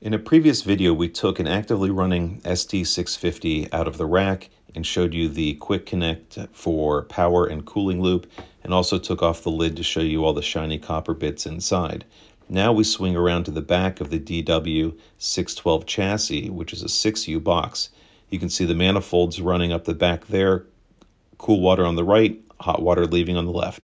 In a previous video, we took an actively running ST650 out of the rack and showed you the quick connect for power and cooling loop, and also took off the lid to show you all the shiny copper bits inside. Now we swing around to the back of the DW612 chassis, which is a 6U box. You can see the manifolds running up the back there, cool water on the right, hot water leaving on the left.